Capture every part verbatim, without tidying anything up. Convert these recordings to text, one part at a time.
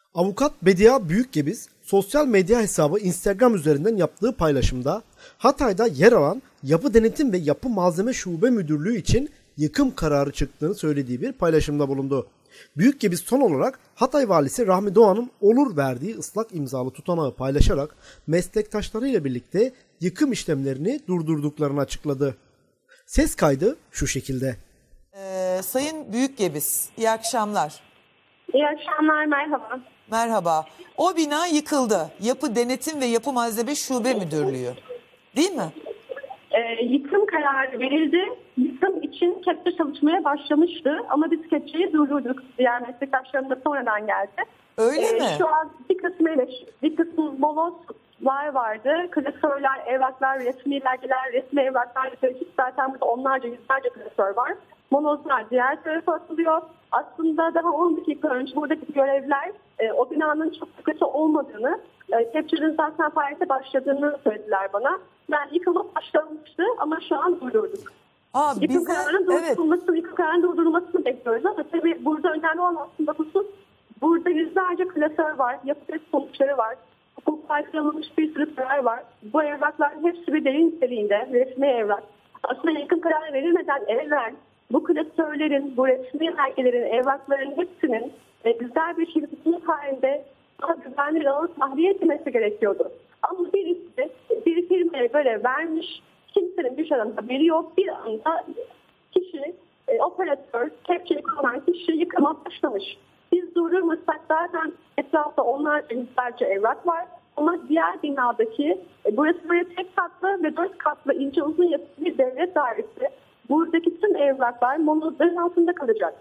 Avukat Bedia Büyükgebiz, sosyal medya hesabı Instagram üzerinden yaptığı paylaşımda Hatay'da yer alan Yapı Denetim ve Yapı Malzeme Şube Müdürlüğü için yıkım kararı çıktığını söylediği bir paylaşımda bulundu. Büyükgebiz son olarak Hatay Valisi Rahmi Doğan'ın olur verdiği ıslak imzalı tutanağı paylaşarak meslektaşlarıyla birlikte yıkım işlemlerini durdurduklarını açıkladı. Ses kaydı şu şekilde. Ee, Sayın Büyükgebiz, iyi akşamlar. İyi akşamlar, merhaba. Merhaba. O bina yıkıldı. Yapı Denetim ve Yapı Malzeme Şube Müdürlüğü. Değil mi? Ee, yıkım kararı verildi. Yıkım için kepçe çalışmaya başlamıştı. Ama biz kepçeyi durdurduk. Diğer meslektaşlarım da sonradan geldi. Öyle ee, mi? Şu an bir kısmı bir kısmı molozlar vardı. Klasörler, evraklar, resmi belgeler, resmi evraklar. Zaten burada onlarca, yüzlerce klasör var. Molozlar diğer tarafa atılıyor. Aslında daha on dakika önce buradaki görevler e, o binanın çok kötü olmadığını, e, kepçenin zaten faaliyete başladığını söylediler bana. Yani yıkıma başlamıştı ama şu an durdurduk. Aa, yıkım bize, kararının durdurulmasını, evet. yıkım kararının durdurulmasını bekliyoruz ama tabii burada önemli olan aslında husus, burada yüzlerce klasör var, yapı test sonuçları var, hukuk parçalanmış bir sürü karar var. Bu evrakların hepsi bir derin niteliğinde, resmi evrak. Aslında yıkım kararı verilmeden evvel bu klasörlerin, bu resmi belgelerin, evrakların hepsinin e, güzel bir şekilde halinde daha güvenli bir alana tahliye edilmesi gerekiyordu. Ama birisi bir firmaya göre vermiş, kimsenin bir şeyden haberi yok. Bir anda kişi, e, operatör, kepçelik olan kişi yıkıma başlamış. Biz durdurmasak zaten etrafta onlarca yüzlerce evrak var. Ama diğer binadaki, e, burası böyle tek katlı ve dört katlı ince uzun yapılı bir devlet dairesi. Buradaki tüm evraklar monozların altında kalacak.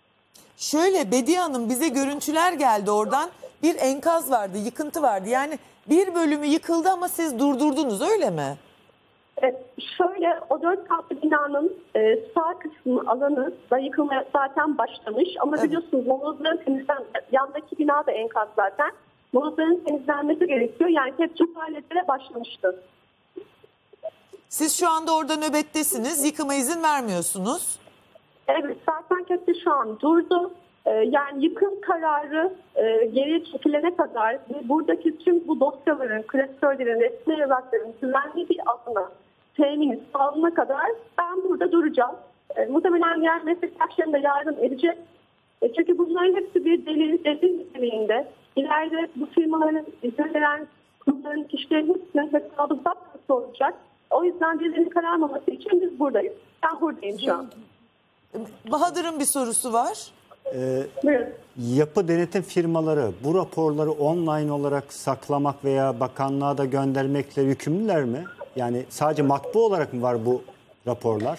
Şöyle Bedia Hanım, bize görüntüler geldi oradan. Bir enkaz vardı, yıkıntı vardı. Yani bir bölümü yıkıldı ama siz durdurdunuz, öyle mi? Evet, şöyle o dört katlı binanın e, sağ kısmı alanı da yıkılmaya zaten başlamış. Ama evet, biliyorsunuz monozların temizlen, yandaki bina da enkaz zaten. Monozların temizlenmesi gerekiyor. Yani kepçe faaliyetlere başlamıştı. Siz şu anda orada nöbettesiniz, yıkıma izin vermiyorsunuz. Evet, zaten kepçe şu an durdu. Ee, yani yıkım kararı e, geriye çekilene kadar ve buradaki tüm bu dosyaların, klasörlerin, resmi evrakların güvenli bir alana temini sağlanana kadar ben burada duracağım. E, muhtemelen diğer meslektaşlarım da yardım edecek. E, çünkü bunların hepsi bir delil, delil niteliğinde. İleride bu firmaların izin veren kurumların, kişilerin hepsinin hesabı zapt olacak. O yüzden birinin kararmaması için biz buradayız. Ben buradayım şu an. Bahadır'ın bir sorusu var. Ee, yapı denetim firmaları bu raporları online olarak saklamak veya bakanlığa da göndermekle yükümlüler mi? Yani sadece matbu olarak mı var bu raporlar?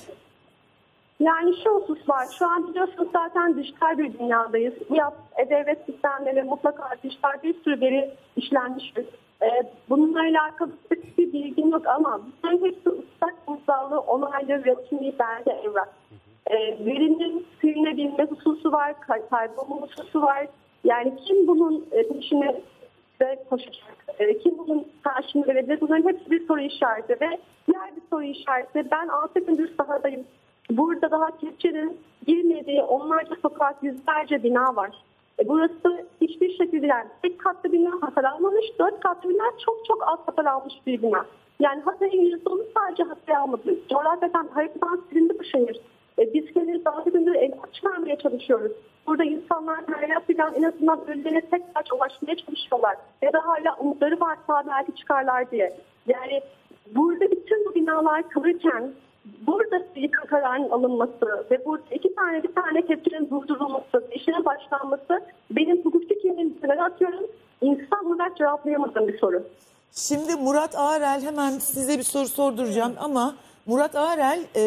Yani şu husus var. Şu an biliyorsunuz zaten dijital bir dünyadayız. Yap, e-devlet sistemleri mutlaka dijital bir sürü veri işlenmiştir. Bununla alakalı bir bilgim yok ama bunların hepsi ıslak imzalı, onaylı, resmi belge evrak. E, verinin silinebilme hususu var, kaybolma hususu var. Yani kim bunun peşine de koşacak, e, kim bunun karşılığını verebilir? Bunların hepsi bir soru işareti ve diğer bir soru işareti. Ben altı gündür sahadayım. Burada daha kepçenin girmediği onlarca sokak, yüzlerce bina var. E, burası hiçbir şekilde yani tek katlı bina hasar almamış, dört katlı bina çok çok az hasar almış bir bina. Yani Hatay'ın yüzde onu sadece hasar almadı. Coğrafyadan, haritadan silindi bu şehir. E, biz kendimiz altı gündür el açmaya çalışıyoruz. Burada insanlar hayatıyla en azından ölülerine tekrar ulaşmaya çalışıyorlar. Ya da hala umutları varsa belki çıkarlar diye. Yani burada bütün bu binalar kalırken burada yıkım kararının alınması ve burada iki tane bir tane kepçenin durdurulması, işine başlanması benim hukuki kimliğimi atıyorum. İnsan olarak cevaplayamadığım bir soru. Şimdi Murat Ağrel, hemen size bir soru sorduracağım ama Murat Ağrel e,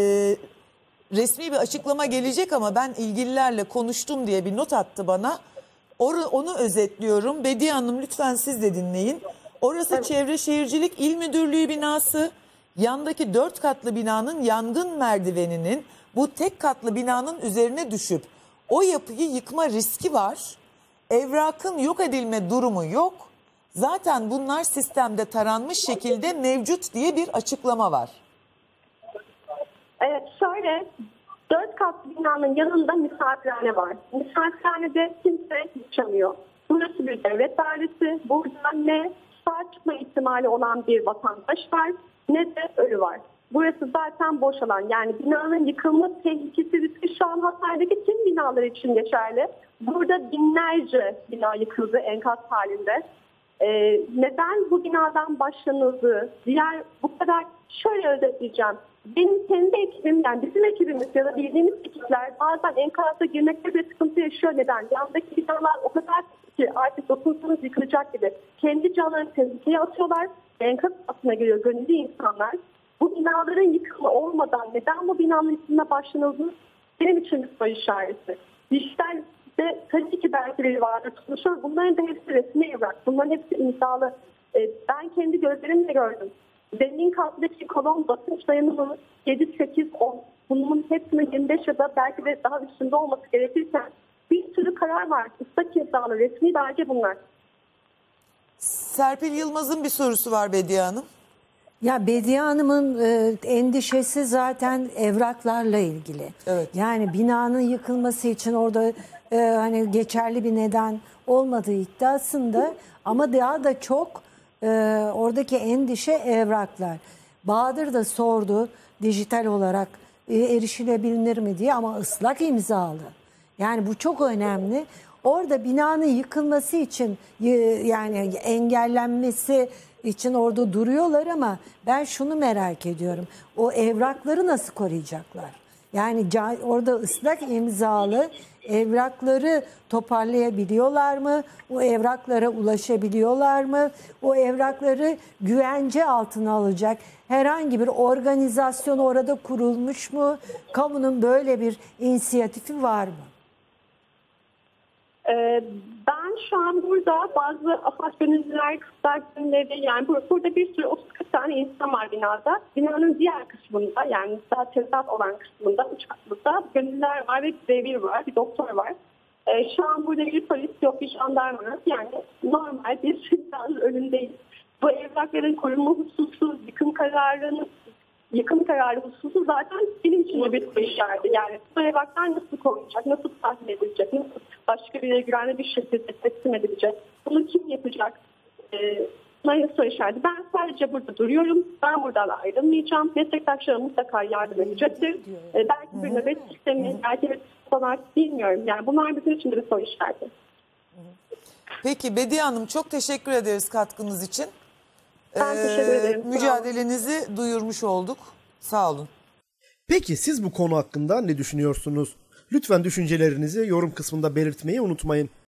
resmi bir açıklama gelecek ama ben ilgililerle konuştum diye bir not attı bana. Or onu özetliyorum. Bedia Hanım lütfen siz de dinleyin. Orası evet. Çevre Şehircilik İl Müdürlüğü binası. Yandaki dört katlı binanın yangın merdiveninin bu tek katlı binanın üzerine düşüp o yapıyı yıkma riski var. Evrakın yok edilme durumu yok. Zaten bunlar sistemde taranmış şekilde mevcut diye bir açıklama var. Evet, şöyle dört katlı binanın yanında misafirhane var. Misafirhanede kimse yaşamıyor. Burası bir devlet dairesi. Burada ne sağ çıkma ihtimali olan bir vatandaş var ne de ölü var. Burası zaten boş alan. Yani binanın yıkılma tehlikesi riski şu an Hatay'daki tüm binalar için geçerli. Burada binlerce bina yıkıldı enkaz halinde. Ee, neden bu binadan başlanıldı? Diğer bu kadar şöyle özetleyeceğim. Benim kendi ekibim, yani bizim ekibimiz ya da bildiğimiz ekipler bazen enkaza girmekte bir sıkıntı yaşıyor. Neden? Yandaki binalar o kadar ki artık dokunsanız yıkılacak gibi. Kendi canlarını tehlikeye atıyorlar. Enkaz altına giriyor gönüllü insanlar. Bu binaların yıkımı olmadan neden bu binanın yıkımına başlanıldı? Benim için bir soru işareti. Dijital de tabii ki belgeleri vardır, tutmuşlar. Bunların da hepsi resmi evrak. Bunların hepsi imzalı. Ee, ben kendi gözlerimle gördüm. Zemin kattaki kolon basınç dayanımı yedi, sekiz, on. Bunun hepsinin yirmi beş ya da belki de daha üstünde olması gerekirken bir sürü karar var. Islak imzalı resmi belge bunlar. Serpil Yılmaz'ın bir sorusu var Bediye Hanım. Ya Bediye Hanım'ın e, endişesi zaten evraklarla ilgili. Evet. Yani binanın yıkılması için orada e, hani geçerli bir neden olmadığı iddiasında, ama daha da çok e, oradaki endişe evraklar. Bahadır da sordu dijital olarak e, erişilebilir mi diye, ama ıslak imzalı. Yani bu çok önemli. Orada binanın yıkılması için yani engellenmesi için orada duruyorlar, ama ben şunu merak ediyorum. O evrakları nasıl koruyacaklar? Yani orada ıslak imzalı evrakları toparlayabiliyorlar mı? O evraklara ulaşabiliyorlar mı? O evrakları güvence altına alacak herhangi bir organizasyon orada kurulmuş mu? Kamunun böyle bir inisiyatifi var mı? Ben şu an burada bazı AFAD gönüllüler, kızlar gönülleri, yani burada bir sürü otuz kırk tane insan var binada. Binanın diğer kısmında, yani daha tezat olan kısmında, üç katlıda gönüllüler var ve bir var, bir doktor var. Şu an burada bir polis yok, bir jandarma yok. Yani normal bir binanın önündeyiz. Bu evrakların korunma hususu, yıkım kararının Yıkım kararı hususu zaten benim için bir soru işareti. Yani bu evraklar nasıl korunacak, nasıl tahmin edilecek, nasıl başka birine güvenli bir şekilde teslim edilecek, bunu kim yapacak? Ee, bunların soru işareti. Ben sadece burada duruyorum, ben buradan ayrılmayacağım. Meslektaşlarım mutlaka yardım edecektir. Ee, belki bir nöbet sistemi, belki bir sanat, bilmiyorum. Yani bunlar bizim için bir soru işareti. Peki Bediye Hanım, çok teşekkür ederiz katkınız için. Ben teşekkür ederim. Ee, mücadelenizi duyurmuş olduk. Sağ olun. Peki siz bu konu hakkında ne düşünüyorsunuz? Lütfen düşüncelerinizi yorum kısmında belirtmeyi unutmayın.